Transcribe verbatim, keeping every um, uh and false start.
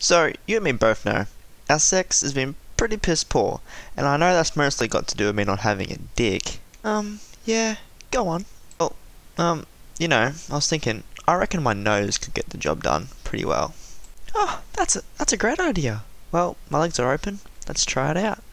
So, you and me both know, our sex has been pretty piss poor, and I know that's mostly got to do with me not having a dick. Um, yeah, go on. Well, um, you know, I was thinking, I reckon my nose could get the job done pretty well. Oh, that's a, that's a great idea. Well, my legs are open, let's try it out.